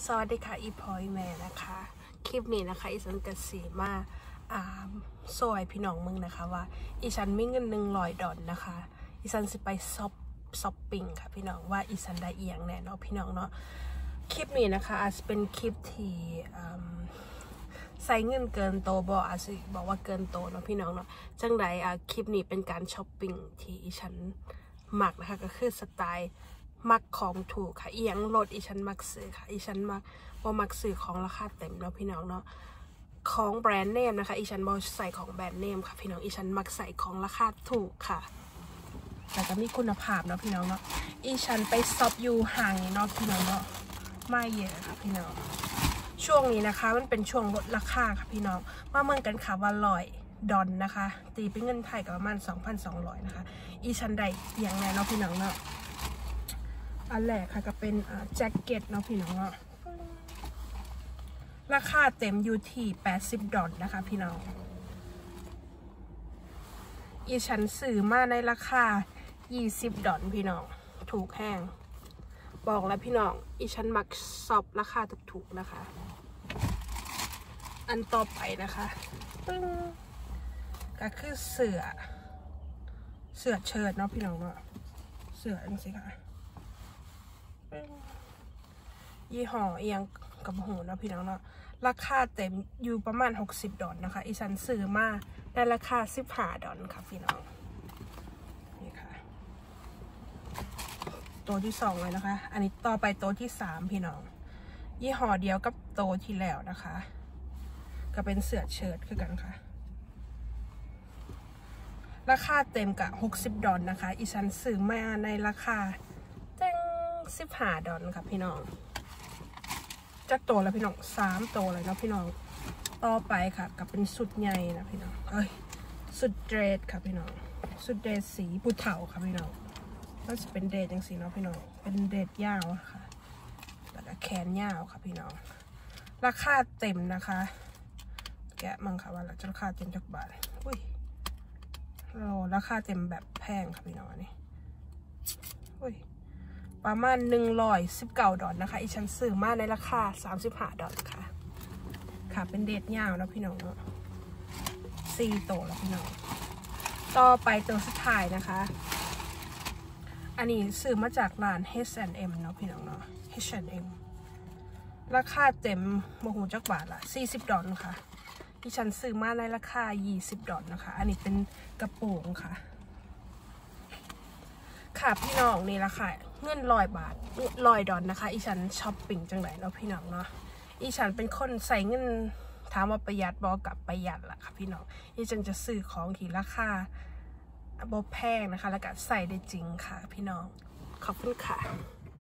สวัสดีค่ะอีพอยแม่นะคะคลิปนี้นะคะอีฉันกสีมาซอยพี่น้องมึงนะคะว่าอีฉันมีเงิน$100นะคะอีฉันสิไปช้อปปิ้งค่ะพี่น้องว่าอีฉันได้เอียงแน่เนาะพี่น้องเนาะคลิปนี้นะคะอาจจะเป็นคลิปที่ใส่เงินเกินโตอาจจะบอกว่าเกินโตเนาะพี่น้องเนาะจังใดคลิปนี้เป็นการช้อปปิ้งที่อีฉันมักนะคะก็คือสไตล์มักของถูกค่ะอีหยังลดอีฉันมักซื้อค่ะอีฉันมักซื้อของราคาเต็มเนาะพี่น้องเนาะของแบรนด์เนมนะคะอีฉันบอใส่ของแบรนด์เนมค่ะพี่น้องอีฉันมักใส่ของราคาถูกค่ะแต่ก็มีคุณภาพเนาะพี่น้องเนาะอีฉันไปช็อปอยู่ห่างเนาะพี่น้องเนาะไม่เยอะค่ะพี่น้องช่วงนี้นะคะมันเป็นช่วงลดราคาค่ะพี่น้องมาเมืองกันค่ะว่า$100นะคะตีเป็นเงินไทยกับประมาณ2,200นะคะอีฉันได้อย่างไรเนาะพี่น้องเนาะอันแรกค่ะก็เป็นแจ็คเก็ตเนาะพี่น้องเนาะราคาเต็มอยู่ที่$80นะคะพี่น้องอีฉันซื้อมาในราคา$20พี่น้องถูกแห้งบอกแล้วพี่น้องอีฉันมักชอบราคาถูกๆนะคะอันต่อไปนะคะก็คือเสื้อเชิ้ตเนาะพี่น้องเนาะเสื้ออันสิค่ะยี่ห้อเอียงกับหูเนาะพี่น้องเนาะราคาเต็มอยู่ประมาณ$60นะคะอีฉันซื้อมาในราคา$15ค่ะพี่น้องนี่ค่ะตัวที่2เลยนะคะอันนี้ต่อไปตัวที่3พี่น้องยี่ห้อเดียวกับตัวที่แล้วนะคะก็เป็นเสื้อเชิ้ตคือกันค่ะราคาเต็มกับ$60นะคะอีฉันซื้อมาในราคา$15ค่ะพี่น้องจักโตแล้วพี่น้อง3โตเลยเนาะพี่น้องต่อไปค่ะกับเป็นสุดใหญ่นะพี่น้องสุดเดรสค่ะพี่น้องสุดเดรสสีปูเถาค่ะพี่น้องก็จะเป็นเดรสอย่างสีเนาะพี่น้องเป็นเดรสยาวค่ะแล้วก็แขนยาวค่ะพี่น้องราคาเต็มนะคะแกะมั่งค่ะว่าราคาเต็มจักบาทอุ้ยราคาเต็มแบบแพงค่ะพี่น้องนี่อุ้ยประมาณ$119นะคะอีฉันซื้อมาในราคา$35ค่ะค่ะเป็นเดทยาวนะพี่น้องเนาะ4โตแล้วพี่น้องต่อไปตัวสุดท้ายนะคะอันนี้ซื้อมาจากร้าน H&M เนาะพี่น้องเนาะ H&M ราคาเต็มโมโหจักบาทละ$40ค่ะที่ฉันซื้อมาในราคา$20นะคะอันนี้เป็นกระโปรงค่ะค่ะพี่น้องนี่ราคาเงิน$100นะคะอีฉันช้อปปิ้งจังไหนเนาะพี่น้องเนาะอีฉันเป็นคนใส่เงินถามว่าประหยัดบอกกับประหยัดล่ะค่ะพี่น้องอีฉันจะซื้อของที่ราคาบ่แพงนะคะแล้วก็ใส่ได้จริงค่ะพี่น้องขอบคุณค่ะ